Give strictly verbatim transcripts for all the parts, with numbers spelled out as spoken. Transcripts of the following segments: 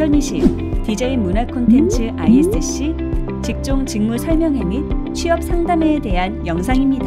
박철민 디제이 문화 콘텐츠 아이에스씨 직종 직무 설명회 및 취업 상담회에 대한 영상입니다.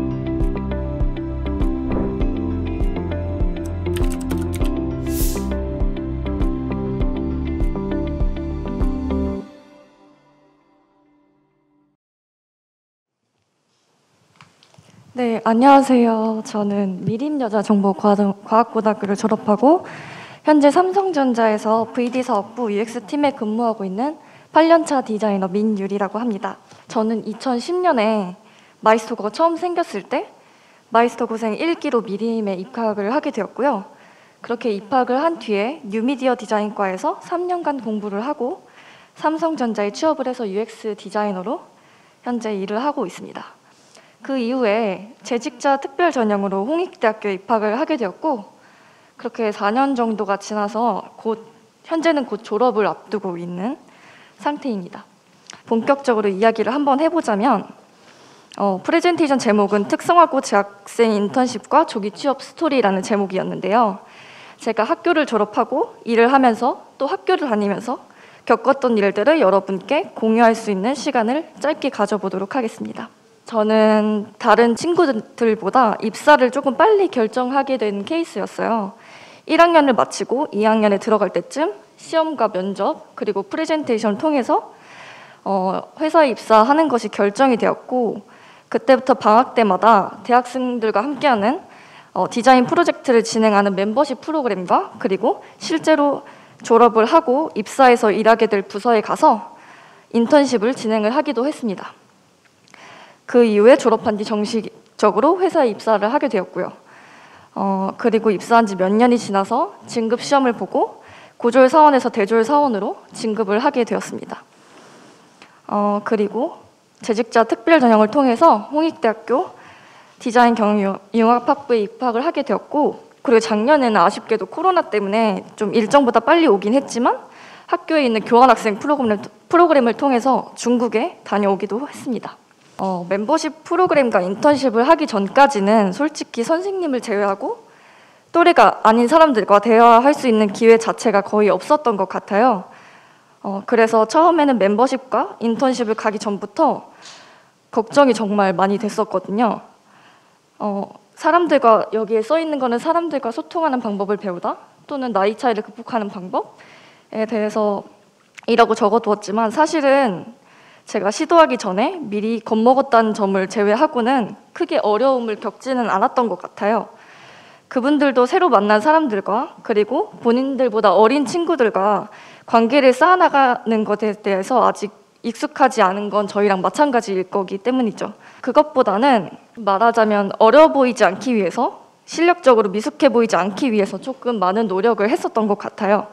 네, 안녕하세요. 저는 미림여자정보과학고등학교를 졸업하고 현재 삼성전자에서 브이디 사업부 유엑스팀에 근무하고 있는 팔 년차 디자이너 민유리라고 합니다. 저는 이천십 년에 마이스토커가 처음 생겼을 때 마이스토커생 일 기로 미림에 입학을 하게 되었고요. 그렇게 입학을 한 뒤에 뉴미디어 디자인과에서 삼 년간 공부를 하고 삼성전자에 취업을 해서 유엑스 디자이너로 현재 일을 하고 있습니다. 그 이후에 재직자 특별 전형으로 홍익대학교에 입학을 하게 되었고 그렇게 사 년 정도가 지나서 곧 현재는 곧 졸업을 앞두고 있는 상태입니다. 본격적으로 이야기를 한번 해보자면 어, 프레젠테이션 제목은 특성화고 재학생 인턴십과 조기 취업 스토리라는 제목이었는데요. 제가 학교를 졸업하고 일을 하면서 또 학교를 다니면서 겪었던 일들을 여러분께 공유할 수 있는 시간을 짧게 가져보도록 하겠습니다. 저는 다른 친구들보다 입사를 조금 빨리 결정하게 된 케이스였어요. 일 학년을 마치고 이 학년에 들어갈 때쯤 시험과 면접 그리고 프레젠테이션을 통해서 어, 회사에 입사하는 것이 결정이 되었고 그때부터 방학 때마다 대학생들과 함께하는 어, 디자인 프로젝트를 진행하는 멤버십 프로그램과 그리고 실제로 졸업을 하고 입사해서 일하게 될 부서에 가서 인턴십을 진행을 하기도 했습니다. 그 이후에 졸업한 뒤 정식적으로 회사에 입사를 하게 되었고요. 어, 그리고 입사한 지 몇 년이 지나서 진급 시험을 보고 고졸 사원에서 대졸 사원으로 진급을 하게 되었습니다. 어, 그리고 재직자 특별 전형을 통해서 홍익대학교 디자인 경영융합학부에 입학을 하게 되었고 그리고 작년에는 아쉽게도 코로나 때문에 좀 일정보다 빨리 오긴 했지만 학교에 있는 교환학생 프로그램을, 프로그램을 통해서 중국에 다녀오기도 했습니다. 어, 멤버십 프로그램과 인턴십을 하기 전까지는 솔직히 선생님을 제외하고 또래가 아닌 사람들과 대화할 수 있는 기회 자체가 거의 없었던 것 같아요. 어, 그래서 처음에는 멤버십과 인턴십을 가기 전부터 걱정이 정말 많이 됐었거든요. 어, 사람들과 여기에 써 있는 거는 사람들과 소통하는 방법을 배우다 또는 나이 차이를 극복하는 방법에 대해서 이라고 적어두었지만 사실은 제가 시도하기 전에 미리 겁먹었다는 점을 제외하고는 크게 어려움을 겪지는 않았던 것 같아요. 그분들도 새로 만난 사람들과 그리고 본인들보다 어린 친구들과 관계를 쌓아나가는 것에 대해서 아직 익숙하지 않은 건 저희랑 마찬가지일 거기 때문이죠. 그것보다는 말하자면 어려 보이지 않기 위해서 실력적으로 미숙해 보이지 않기 위해서 조금 많은 노력을 했었던 것 같아요.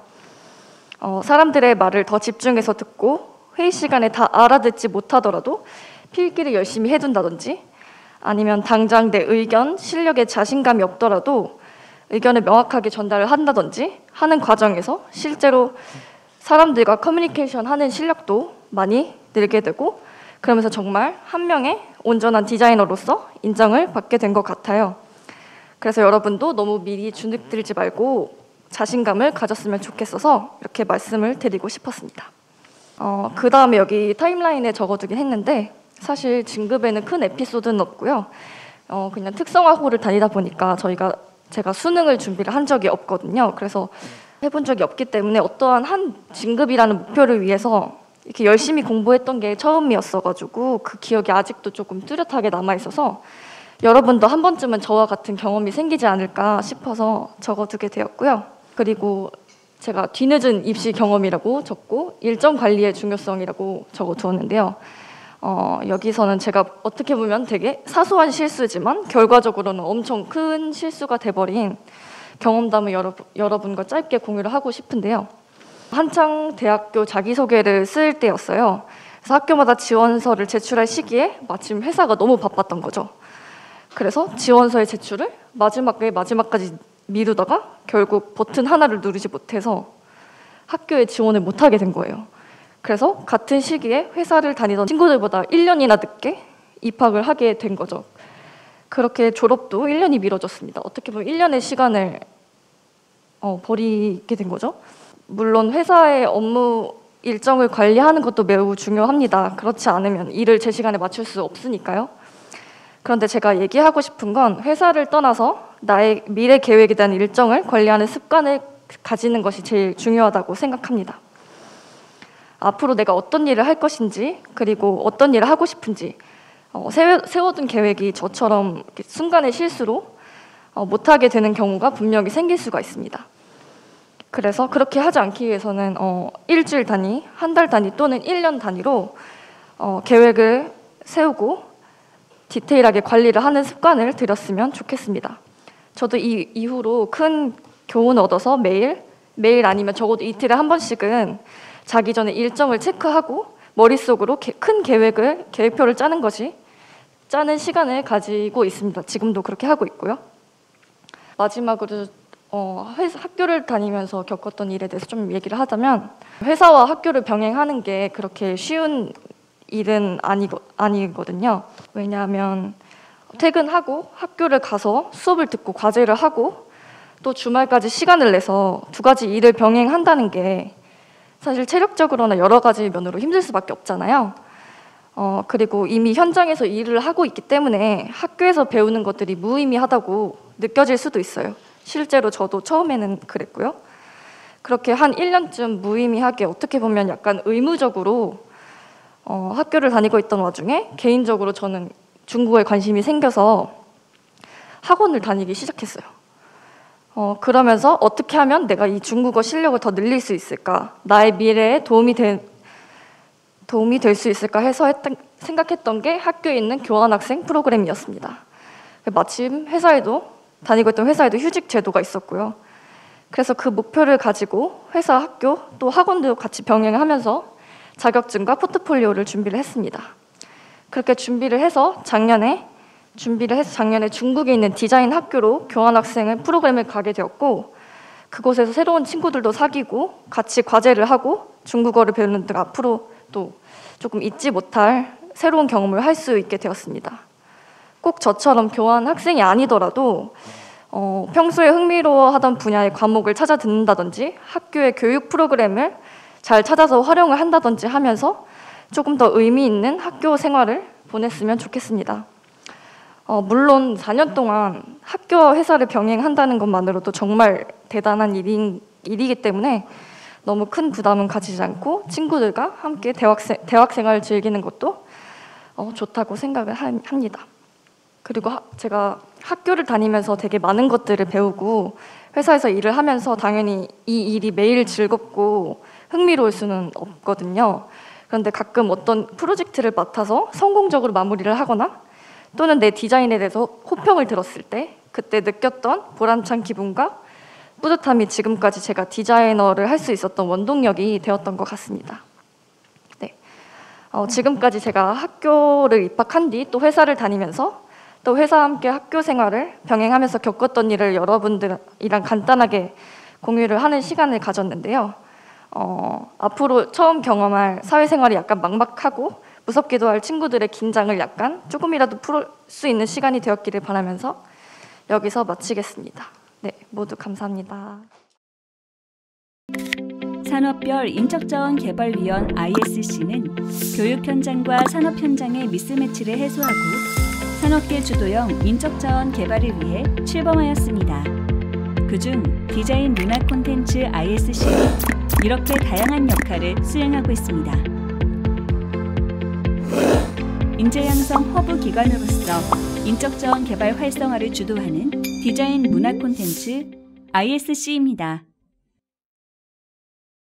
어, 사람들의 말을 더 집중해서 듣고 회의 시간에 다 알아듣지 못하더라도 필기를 열심히 해둔다든지 아니면 당장 내 의견, 실력에 자신감이 없더라도 의견을 명확하게 전달을 한다든지 하는 과정에서 실제로 사람들과 커뮤니케이션 하는 실력도 많이 늘게 되고 그러면서 정말 한 명의 온전한 디자이너로서 인정을 받게 된 것 같아요. 그래서 여러분도 너무 미리 주눅들지 말고 자신감을 가졌으면 좋겠어서 이렇게 말씀을 드리고 싶었습니다. 어, 그 다음에 여기 타임라인에 적어두긴 했는데 사실 진급에는 큰 에피소드는 없고요. 어, 그냥 특성화고를 다니다 보니까 저희가 제가 수능을 준비를 한 적이 없거든요. 그래서 해본 적이 없기 때문에 어떠한 한 진급이라는 목표를 위해서 이렇게 열심히 공부했던 게 처음이었어가지고 그 기억이 아직도 조금 뚜렷하게 남아있어서 여러분도 한 번쯤은 저와 같은 경험이 생기지 않을까 싶어서 적어두게 되었고요. 그리고 제가 뒤늦은 입시 경험이라고 적고 일정 관리의 중요성이라고 적어두었는데요. 어, 여기서는 제가 어떻게 보면 되게 사소한 실수지만 결과적으로는 엄청 큰 실수가 돼버린 경험담을 여러, 여러분과 짧게 공유를 하고 싶은데요. 한창 대학교 자기소개를 쓸 때였어요. 그래서 학교마다 지원서를 제출할 시기에 마침 회사가 너무 바빴던 거죠. 그래서 지원서의 제출을 마지막에 마지막까지 미루다가 결국 버튼 하나를 누르지 못해서 학교에 지원을 못하게 된 거예요. 그래서 같은 시기에 회사를 다니던 친구들보다 일 년이나 늦게 입학을 하게 된 거죠. 그렇게 졸업도 일 년이 미뤄졌습니다. 어떻게 보면 일 년의 시간을 어, 버리게 된 거죠. 물론 회사의 업무 일정을 관리하는 것도 매우 중요합니다. 그렇지 않으면 일을 제 시간에 맞출 수 없으니까요. 그런데 제가 얘기하고 싶은 건 회사를 떠나서 나의 미래 계획에 대한 일정을 관리하는 습관을 가지는 것이 제일 중요하다고 생각합니다. 앞으로 내가 어떤 일을 할 것인지, 그리고 어떤 일을 하고 싶은지 어, 세워, 세워둔 계획이 저처럼 순간의 실수로 어, 못하게 되는 경우가 분명히 생길 수가 있습니다. 그래서 그렇게 하지 않기 위해서는 어, 일주일 단위, 한 달 단위 또는 일 년 단위로 어, 계획을 세우고 디테일하게 관리를 하는 습관을 들였으면 좋겠습니다. 저도 이 이후로 큰 교훈을 얻어서 매일, 매일 아니면 적어도 이틀에 한 번씩은 자기 전에 일정을 체크하고 머릿속으로 게, 큰 계획을, 계획표를 짜는 것이 짜는 시간을 가지고 있습니다. 지금도 그렇게 하고 있고요. 마지막으로 어, 회사, 학교를 다니면서 겪었던 일에 대해서 좀 얘기를 하자면, 회사와 학교를 병행하는 게 그렇게 쉬운 일은 아니거, 아니거든요. 왜냐하면 퇴근하고 학교를 가서 수업을 듣고 과제를 하고 또 주말까지 시간을 내서 두 가지 일을 병행한다는 게 사실 체력적으로나 여러 가지 면으로 힘들 수밖에 없잖아요. 어, 그리고 이미 현장에서 일을 하고 있기 때문에 학교에서 배우는 것들이 무의미하다고 느껴질 수도 있어요. 실제로 저도 처음에는 그랬고요. 그렇게 한 일 년쯤 무의미하게, 어떻게 보면 약간 의무적으로 어, 학교를 다니고 있던 와중에 개인적으로 저는 중국어에 관심이 생겨서 학원을 다니기 시작했어요. 어, 그러면서 어떻게 하면 내가 이 중국어 실력을 더 늘릴 수 있을까, 나의 미래에 도움이 되, 도움이 될 수 있을까 해서 했던, 생각했던 게 학교에 있는 교환학생 프로그램이었습니다. 마침 회사에도 다니고 있던 회사에도 휴직 제도가 있었고요. 그래서 그 목표를 가지고 회사, 학교, 또 학원도 같이 병행하면서 자격증과 포트폴리오를 준비를 했습니다. 그렇게 준비를 해서 작년에 준비를 해서 작년에 중국에 있는 디자인 학교로 교환학생을 프로그램을 가게 되었고, 그곳에서 새로운 친구들도 사귀고 같이 과제를 하고 중국어를 배우는 등 앞으로 또 조금 잊지 못할 새로운 경험을 할 수 있게 되었습니다. 꼭 저처럼 교환학생이 아니더라도 어, 평소에 흥미로워하던 분야의 과목을 찾아 듣는다든지 학교의 교육 프로그램을 잘 찾아서 활용을 한다든지 하면서 조금 더 의미 있는 학교 생활을 보냈으면 좋겠습니다. 어, 물론 사 년 동안 학교와 회사를 병행한다는 것만으로도 정말 대단한 일인, 일이기 때문에 너무 큰 부담은 가지지 않고 친구들과 함께 대학생, 대학생활을 즐기는 것도 어, 좋다고 생각을 하, 합니다. 그리고 하, 제가 학교를 다니면서 되게 많은 것들을 배우고 회사에서 일을 하면서 당연히 이 일이 매일 즐겁고 흥미로울 수는 없거든요. 그런데 가끔 어떤 프로젝트를 맡아서 성공적으로 마무리를 하거나 또는 내 디자인에 대해서 호평을 들었을 때 그때 느꼈던 보람찬 기분과 뿌듯함이 지금까지 제가 디자이너를 할 수 있었던 원동력이 되었던 것 같습니다. 네. 어, 지금까지 제가 학교를 입학한 뒤 또 회사를 다니면서 또 회사와 함께 학교 생활을 병행하면서 겪었던 일을 여러분들이랑 간단하게 공유를 하는 시간을 가졌는데요. 어, 앞으로 처음 경험할 사회생활이 약간 막막하고 무섭기도 할 친구들의 긴장을 약간 조금이라도 풀 수 있는 시간이 되었기를 바라면서 여기서 마치겠습니다. 네, 모두 감사합니다. 산업별 인적자원개발위원 아이에스씨는 교육 현장과 산업 현장의 미스매치를 해소하고 산업계 주도형 인적자원 개발을 위해 출범하였습니다. 그중 디자인 문화 콘텐츠 아이에스씨는 이렇게 다양한 역할을 수행하고 있습니다. 인재 양성 허브 기관으로서 인적자원 개발 활성화를 주도하는 디자인 문화 콘텐츠 아이에스씨입니다.